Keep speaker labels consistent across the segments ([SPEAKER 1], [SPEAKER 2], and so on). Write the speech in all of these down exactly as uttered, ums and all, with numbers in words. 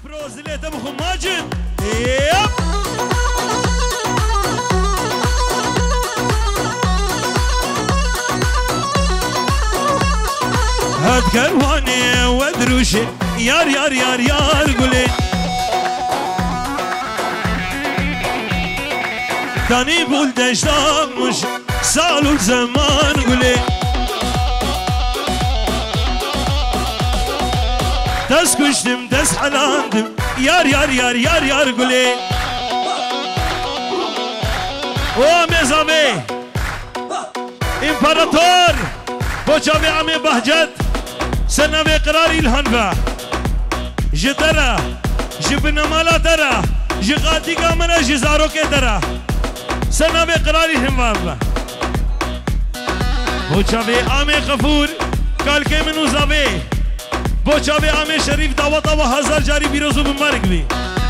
[SPEAKER 1] بروزليت ابو خو ماجد يب هاد كرواني ودروشي يار يار يار يار قولي تاني بول دشتاق مش سالو الزمان قولي دس كشتم دس حلاندم يار يار يار يار يار قولي او مزامي امبراطور بوچاوي عمي بهجت سنة بقراري الهنفة جدرة جبنا مالا درة جغاتي قامنا جزارو كدرة سنة بقراري الهنفة بوچاوي عمي غفور قال كي منو زابي بوچاوي عمي شريف دعوة وهزار جاري بيروزو بمبارك بي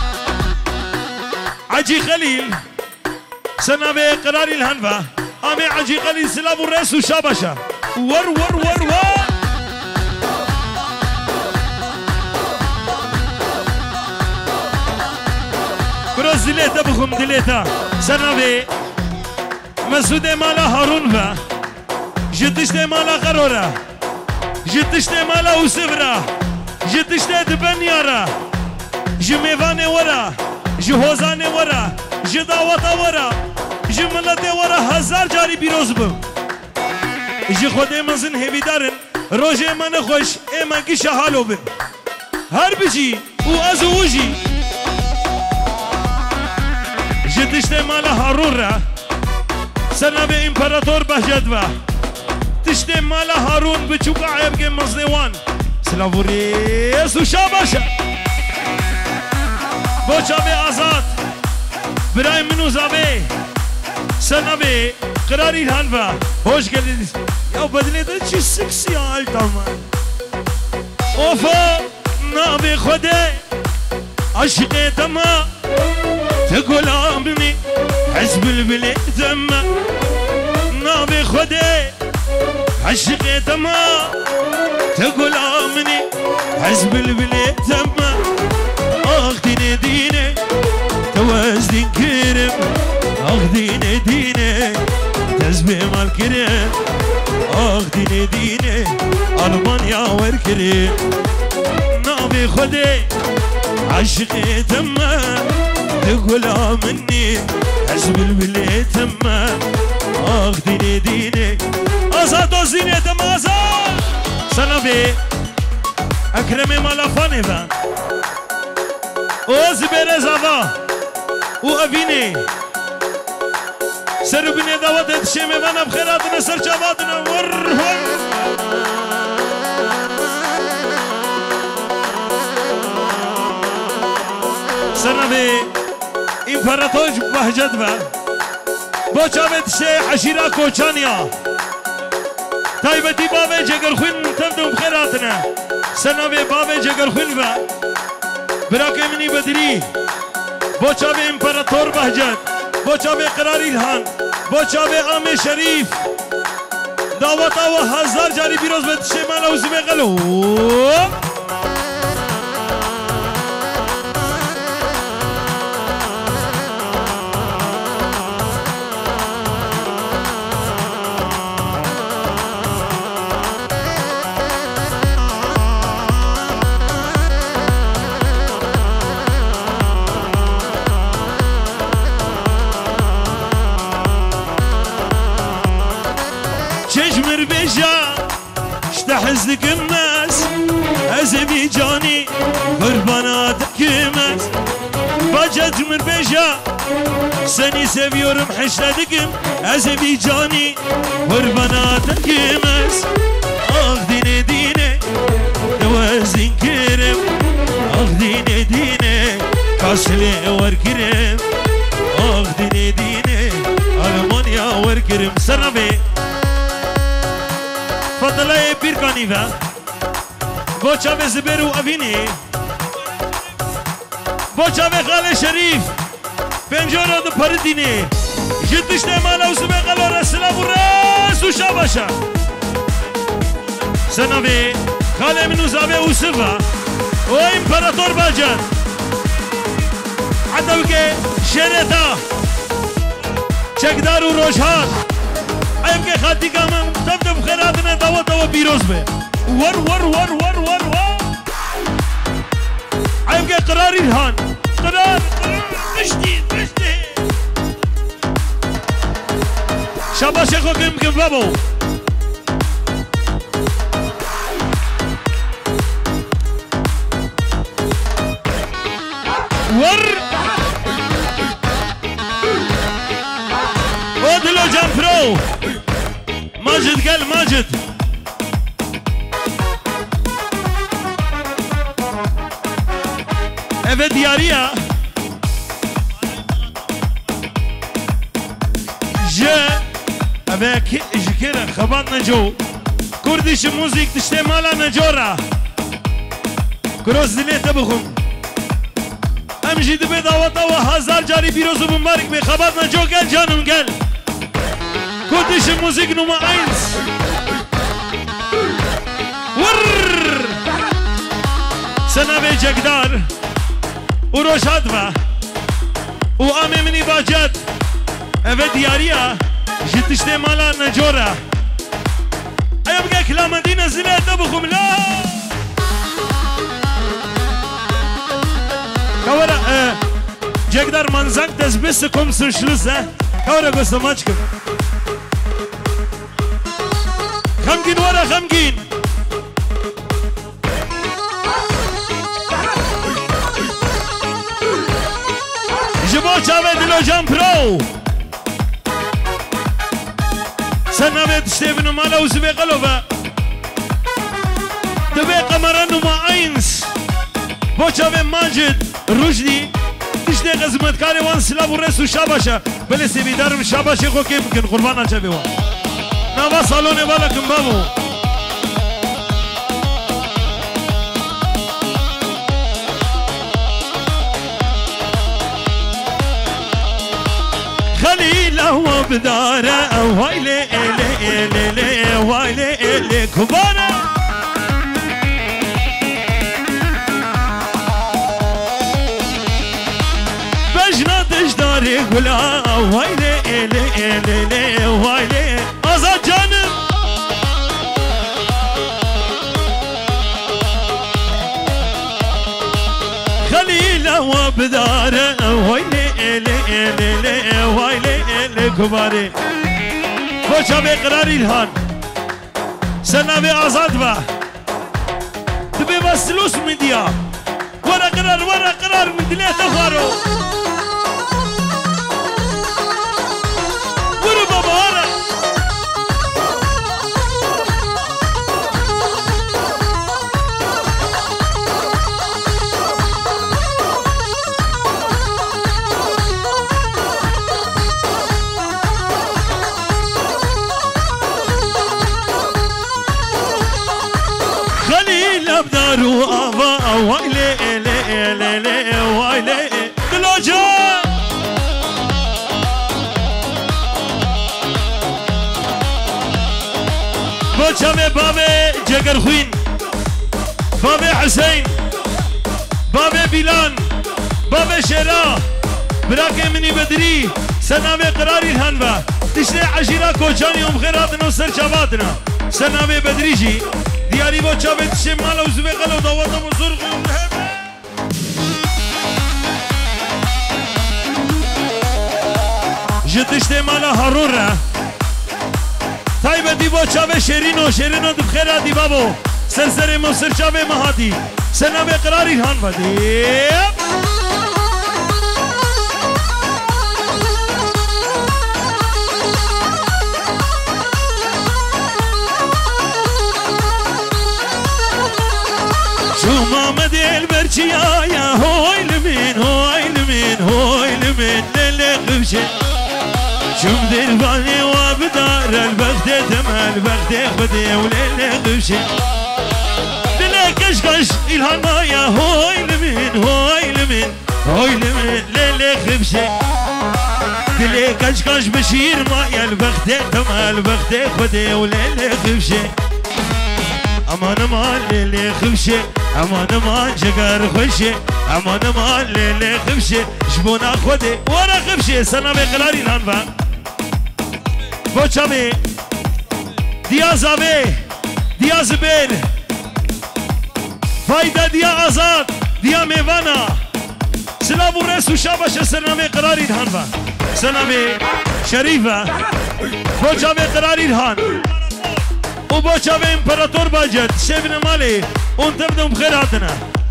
[SPEAKER 1] عجي خليل سنة بقراري الهنفة عمي عجي خليل سلاب الرئيس وشابشا ور ور ور ور بروز دليتا بخم دليتا سنبي مسعود مالا هارون فا جتشت مالا قرورا جتشت مالا وسفرا جتشت دبنيارا جميفاني ورا جهوزاني ورا جداوتا ورا جملتي ورا هزار جاري بيروز بم جي خودي منزن هيفي دارن روجي من خوش ايما كي شهالو بن هر بجي و ازو وجي جدشت مالا هارون را سنب امپراتور بهجت و تشت مالا هارون بچوکا عیب که مزنوان سلاوریس و شاباشا بوچاوی آزاد برای منو زاوی سنب قراری الهن و hoş geldiniz. Ya بدلید چی سکسی حال تمام اوفا نابی خوده عشق تمام تقول عمي حزب البلاد تما نابي خدي عشق تما تقول عمي حزب البلاد تما اخديني ديني توازدين كرم اخديني ديني تزبي مال كرم اخديني ديني المانيا وركرم نابي خدي عشق تما تقول مني حزب البلاد تما اخديني ديني ازاد وزيني تما ازاد سنبي اكرمي مالافاني فان وزبير زاوا وابيني سربني دعوت تشمي وانا بخيراتنا سر شبابنا ور ور سنبي امپراتور بهجت و بوچاوت شه عشیره کوچانیا تایبتی باب جگرخون تفدم خیراتنا سنوی باب جگرخون و براک منی بدری بوچاوی امپراتور بهجت بوچاوی قراری الهان بوچاوی عام شریف دعوت و هزار جاری بیروز بتشه مالا وزی بقلو حزدك الناس أزمي جاني قرباناتك ماس بجت من بجا سني سبيورم حشتك أزمي جاني قرباناتك ماس أخديني ديني توازن كرم أخديني ديني كاسلي وركرم أخديني ديني ألمانيا وركرم سنبي فضلای بیرکانی و بوچاوی زبیر و اوینی بوچاوی خال شریف پنجورا دو پردینی جدشت مالا و زبی قلو رسلا و رس و شاباشا سنوی خال منو زاوی و صفا و امپراتور باجد حتى بكي شرطة چکدار و روشهات ایم که خاطی کامم تب تب خیراتنا دوا دوا بیروز به ور ور ور ور ور ور ایم که قراری الهان قرار قرار مشتی مشتی شاباش خو کم کم بابو ور ودلو جامبرو ماجد قال ماجد افه دياريا جا افه جكرا خبات نجو كردش موزيك تشتي مالا نجورا كروز دليت بخم امجي دبي دعوة وهزار جاري بيروزو بمبارك بخبات نجو قال جانم قال كردش موزيك نوما اينس ور سنة جقدار وروشات با وامي مني باجات افه دياريا جتشتي مالا نجورا ايبقى كلام مدينة زلات ابوكم لا كورا اه جقدار منزق تزبسكم سنشلوزة كورا قصة ماجكم خمقين ورا خمقين جبو چاوه دلو جامبرو سنوه تشتيفنو مالا وزبه قلوبه دبه قمرانو ما اينس بو چاوه ماجد رشدي تشتي قزمتكاري وان سلاف ورسو شاباشا بلي سيبيدارم شاباشي خو كيف ممكن قربانا چاوه وان نوا صالوني بالكم بابو خليل هو بداره ويلي إلي إلي ويلي إلي كباره بجنا تجداري قلا ويلي إلي إلي ويلي أزاد جانب خليل هو بداره ويلي إلي إلي ويلي إلي كباري خوشا بقراري الهان سنة بأزاد با تبي بسلوس من ديا ورا قرار ورا قرار من دليه تخارو ورا بابا ورا ابدارو ابا ويلي لي لي لي ويلي دلوجا بوچامي بابي جگر خوين بابي حسين بابي بلال بابي شرا براكي مني بدري سنامي قراري الهنبا تشتي عشيرة كوچاني ام خيراتنا وسر شباتنا سنامي بدريجي دياري بو چاوه تشه مالا و زوه قلو دواتا مزرق و مهمه جدشته مالا هارون را تایبه دی بو چاوه شیرینو شیرینو دبخیره دی بابو سرسر مصر چاوه مهاتی سنم اقراری هان بدیم شو مدي البرشيا يا هوي لمين هوي لمين هوي لمين للقبشة شو مدي الباني وابدار البغد دم البغد بدي وللقبشة للكشكش الهنا يا هوي لمين هوي لمين هوي لمين للقبشة للكشكش بشير ما يا البغد دم البغد بدي وللقبشة امان امان للي خبشه امان امان جگر خوشه امان ما لیل خبشه جبونا خودی ورا خبشه سنا به قراری نانفا بوچاوی دیاز آوی دیاز بیر فایده دیا آزاد دیا میوانا سلام و رس و شابش سرنامه قراری نانفا سنامه شریفه بوچاوی قراری نان و بوچاوی امپراتور باجد شبن مالی اون تبدو بخیر هاتنا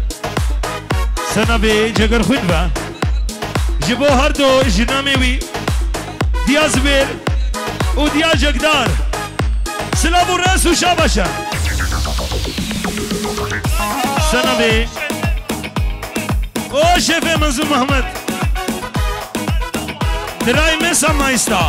[SPEAKER 1] سنابي جگر خوين با جبو هر دو جنامي وي ديا زبير و ديا جگدار سلام و رس و شاباشا سنابي او شيف منظور محمد دراي مسا مايستا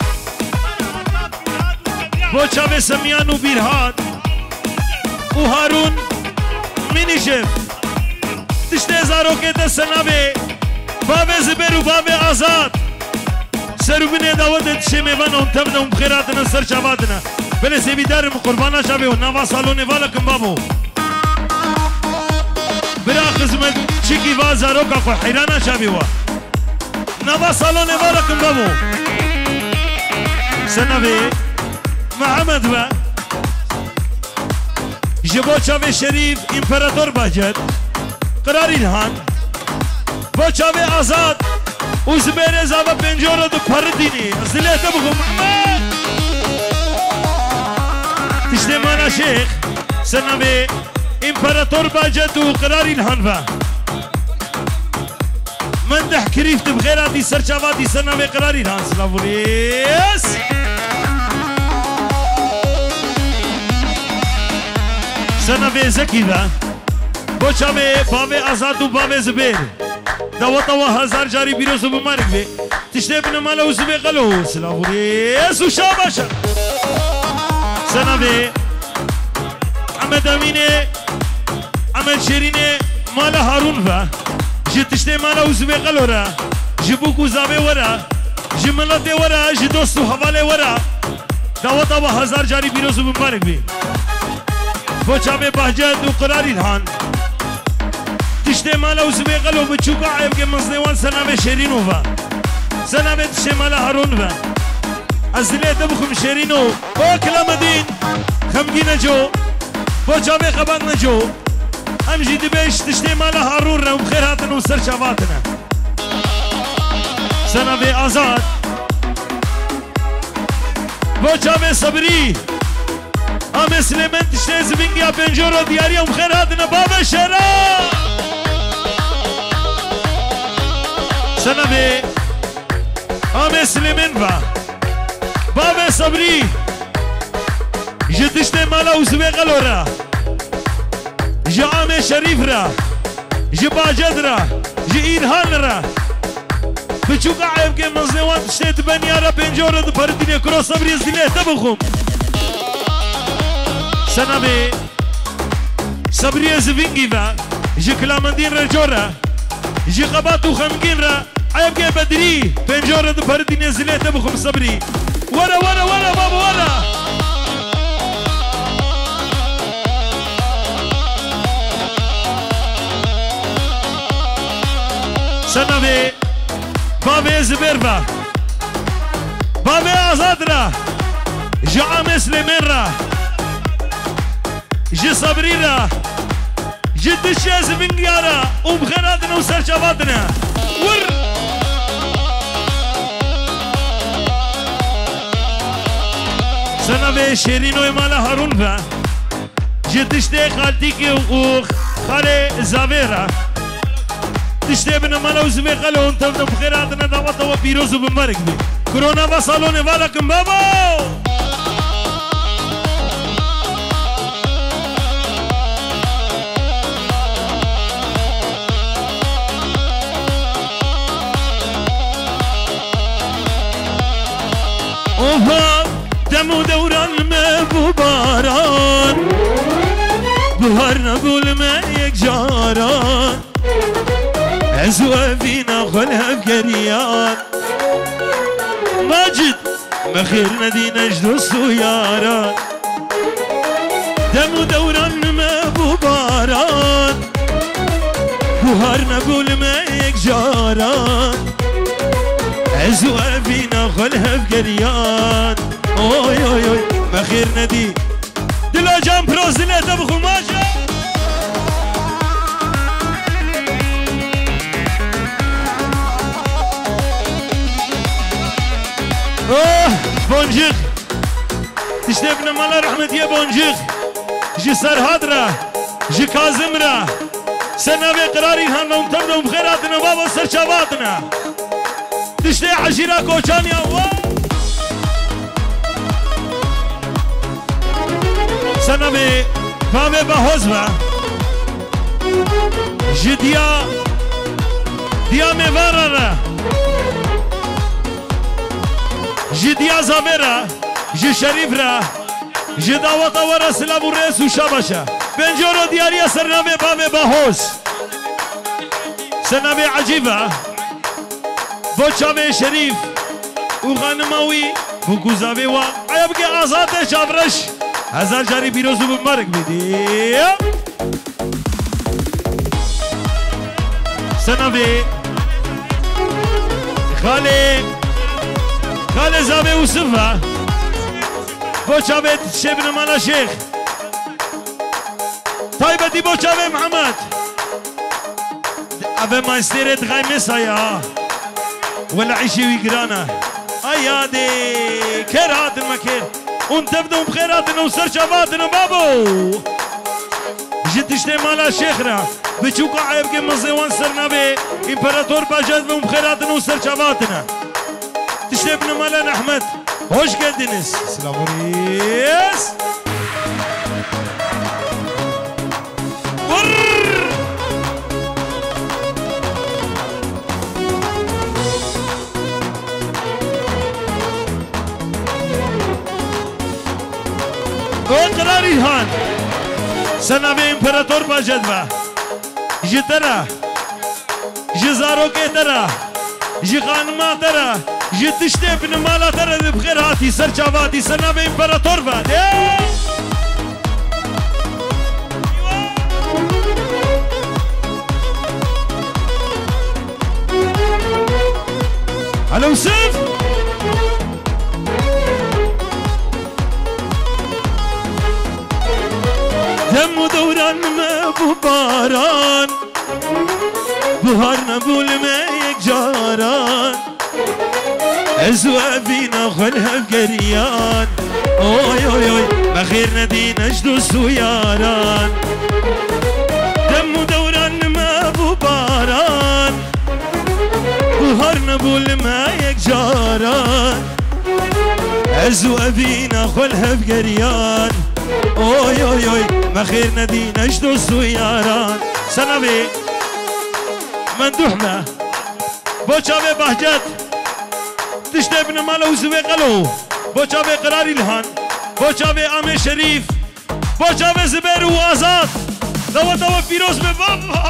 [SPEAKER 1] بو چاوه سميان و بيرهاد و هارون ميني شيف تشته زاروکه ده سنابه بابه زبر و بابه آزاد سرو بینه داوت تشه میوان اون تبنه اون بخیراتنا سر چاواتنا بله سیبی دارم قربانا شابه و نوا سالونه والا کم بابو برا خزمت چیکی و زاروکا خو حیرانا شابه و نوا سالونه والا کم بابو سنابه محمد و جبو چاوه شریف امپراتور باجد قراری نهان با چاوه آزاد و زبیر زاوه پنجورو دو پردینی زلیه دو بخو محمد تشتی مانا شیخ سنوه امپراتور باجد و قراری نهان و من ده کریفت بخیراتی سرچاواتی سنوه قراری نهان سلام ولیس سنوه زکی و بوچاوه باوه آزاد و باوه زبیر دواتا و هزار جاری بیروز و بمارک بی تشته بنا مالا و زبه قلو سلام وریس و شاباشا سنابه عمد امینه عمد شیرینه مالا هارون و جی تشته مالا و زبه قلو را جی بوکو زابه ورا جی ملت ورا جی دوست و حواله ورا دواتا و هزار جاری بیروز و بمارک بی بوچاوه بهجت و قراری نهان تشته مالا و زبه قلو بچوکا عیب که مزنوان سنابه شیرینو و سنابه تشته مالا هارون و از دلیه دبخم شیرینو با کلام دین خمگی نجو با جامعه خبان نجو هم جیدی بیش تشته مالا هارون رو بخیر هاتن و سر شواتن سنابه آزاد با جامعه صبری هم سلیمن تشته زبینگیا پنجورو دیاری هم بخیر هاتن باب شرا سنابه آمه سلیمن و بابه صبری جدشت مالا و زبه قلو را جا آمه شریف را جا باجد را جا ایرهان را بچوکا عیب که مزنوان تشتت بنیا را پنجو را دو پردینه کرو صبری از دیله تبخم سنابه صبری از وینگی و جا کلامندین را جو را جی قبات و خمگین را عیب که بدری پنجور دو پردین زلیه تبخم صبری ورا ورا ورا بابا ورا سنوه بابه زبیر با بابه آزاد را جعام سلیمین را جی صبری را جد الشاز من قيارة وبخيراتنا وسرشافاتنا ور سنة شيرين ومالا هارون فا جد اشتي خالتيكي وخالي زافيرا تشتي بنا مالا وزمي خالو انت بخيراتنا دعوة وبيروز وبمبارك بي كورونا وصالوني والكم بابا اوها دمو دوران ما بباران بهار نقول ما يك جاران عزوة فينا خلها بقريان ماجد مخير ندينا جدوس وياران دمو دوران ما بباران بوهر نبول ما یک جاران عزو افینا خلها بگریان اوی اوی اوی بخیر ندی دلا جان پروز دلیتا بخو ماشا اوه بونجیخ تشتبنا مالا رحمتیه بونجیخ جی سرحاد را جی کازم را سنوی قراری هن و امتر و بخیراتنا بابا سرچاواتنا تشتی عشیرا کوچانیا و سنوی بابا بحوز با جی دیا دیا میوارا را جی دیا زاوی را جی شریف را جی دعوت ورا سلام و رئیس و شاباشا بنجورو دیاریا سرنامه بابه باهوز سرنامه عجیبه بوچاوه شریف و خانماوی و گوزاوه و آیا بگه آزاد شابرش هزار جاری بیروزو بمارک بیدی سرنامه خاله خاله زاوه و صفه بوچاوه شبن مالا شیخ طيبتي بوشاوي محمد أبي ما يصير تغاي مسايا ولا عيشي ويقرانا أيادي كيرات المكير وانت بدهم بخيراتنا وسر شفاتنا بابو جيت تشتي مالا شيخنا بتشوكا عيب كي مزيوان سرنا بي إمبراطور باجات بهم بخيراتنا وسر شفاتنا تشتي ابن مالا أحمد hoş geldiniz. Selamünaleyküm. قراری هان سنوی امپراتور باجد با جترا جزارو که ترا جخانما ترا جتشته بن مالا ترا بخیر هاتی سرچاواتی سنوی امپراتور با هلا وسف دم دوران ما بباران بهار نبول ما یک جاران ازوافينا خلها بقريان اوي اوي اوي بخير نديناش دوسو ياران دم دوران ما بباران بهار نبول ما یک جاران ازوافينا خلها بقريان اوي اوي اوي ما خير نديناش دوسو ياران سنبي مندوحنا بوشاوي بهجت تشتي ابن مالا وزوي قلو بوشاوي قراري الهان بوشاوي امي شريف بوشاوي زبير وازاد دوا دوا فيروز ببابا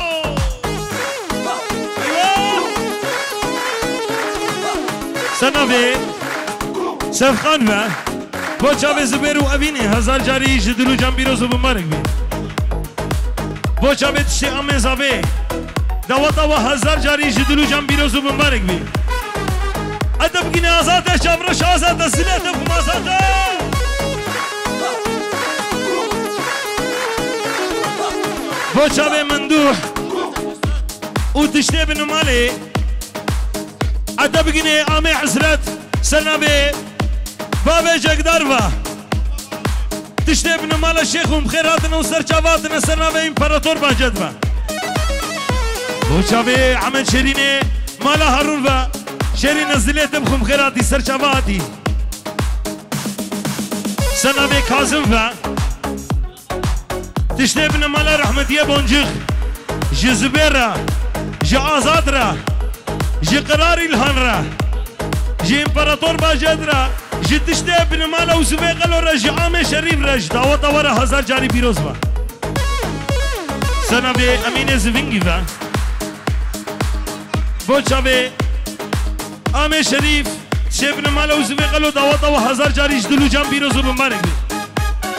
[SPEAKER 1] سنبي سفخان و بوچاوه زبیر و اوینه هزار جاری جدلو جان بیروزو بمارک بی بوچاوه تشتی امه زاوه دواتا و هزار جاری جدلو جان بیروزو بمارک بی ادب گینه آزاده شابرش آزاده سلیت بخم آزاده بوچاوه مندوح و تشتی بنماله ادب گینه امه حسرت سنبه بابا جگدار و تشتی ابن مال شیخ و بخیراتنا و سرچاواتنا سرنامه امپراتور باجد و بوچاوه عمل شرینه مالا هارون و شرین زلیت بخم بخیراتی سرچاواتی سرنامه کازم و تشتی ابن مال رحمتیه بونجیخ جی زبیر را جی آزاد را جی قراری الهان را جی امپراتور باجد را جتشته ابن مالا و زوی قلو رج عام شریف رج دعوت ورا هزار جاری بیروز با سنوی امین زوینگی و بوچاوی عام شریف چه ابن مالا و زوی قلو دعوت ورا هزار جاری جدلو جان بیروز بمارک بی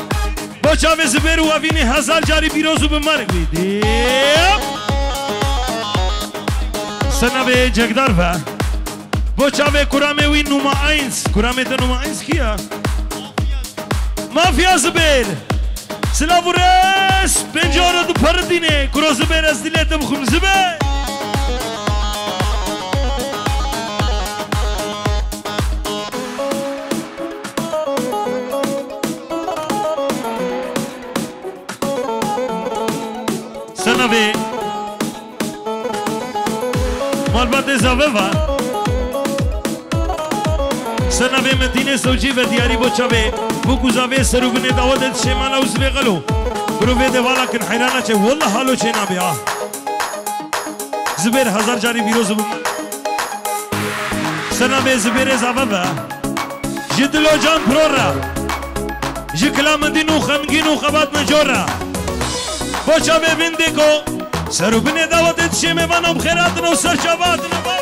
[SPEAKER 1] بوچاوی زبیر و اوینی هزار جاری بیروز بمارک بی سنوی جگدار و بوچاوی کرامه وی نوما اینس کرامه تا نوما اینس کیا؟ مافیا زبیر سلاو رس پنجاره دو پردینه کرو زبیر از دیلیت بخون زبیر سنوی مالبات زاوه و سنوی مدینه سوچی و دیاری بوچاوه بو زاوه سروبنه داودت شمالا وزوه غلو برو ویده والا کن حیرانا چه والله حالو چه نبیا زبیر هزار جاری بیروز بو سنوی زبیر زاوه و جدلو جان پرو را جکلا مدینو خمگینو خبات نجورا بوچاوه بنده کو سروبنه داودت شمه وانو بخیرات نو سرچاوات نو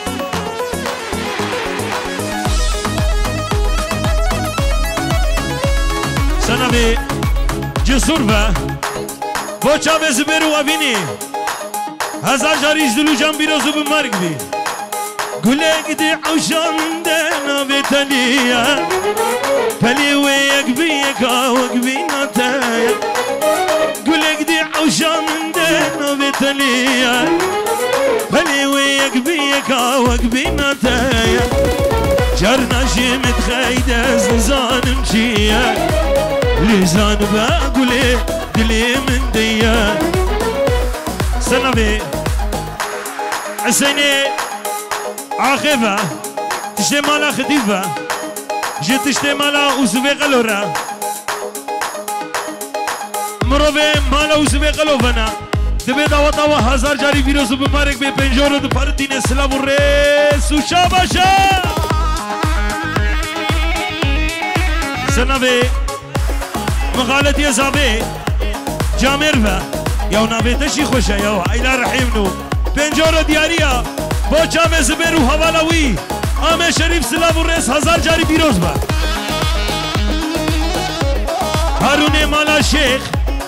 [SPEAKER 1] سنوی جسور و بوچاوه زبیرو اوینی هزار جاریش دلو جان بیروزو بمرگ بی گله گده عوشان ده ناوی تلیا پلی و یک بی یکا وک بی نتایا گله گده عوشان ده ناوی تلیا پلی و یک بی یکا وک بی نتایا جرنا شمت خیده از نزانم چیه لسان بقولي دلي من ديا سنبي حسيني عاقبة تشتي مالا خديفة جيت تشتي مالا وزبي قلورا مروفي مالا وزبي قلوفنا دبي داوا داوا هزار جاري فيروسو بمارك بي پنجورو دو پردين اسلام الرئيس وشاباشا سنبي مقالت يا زابي جامر و يا نابي تشي خوشه يا ايلا رحيم نو پنجورو دياريا بوچا میں زبيرو حوالوي آمه شريف سلام الرئيس هزار جاري بيروز با هارون مالا شيخ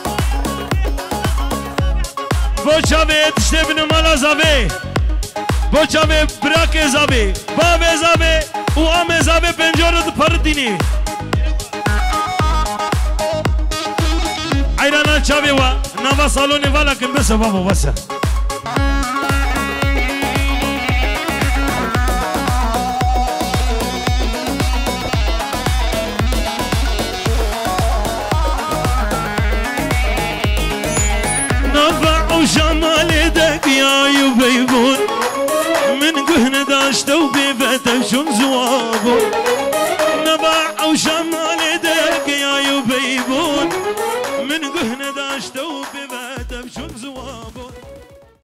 [SPEAKER 1] بوچا میں تشته بن مالا زابي بوچا میں براك زابي باب زابي و آمه زابي پنجورو دو پرديني عيرانا چاوي وا نوا سالوني والا كن بس بابا بس نفع شمال دك يا يبيبون من قهن داشتو بيفتو شم زوابو نفع شمال دك يا يبيبون من قهن داشتو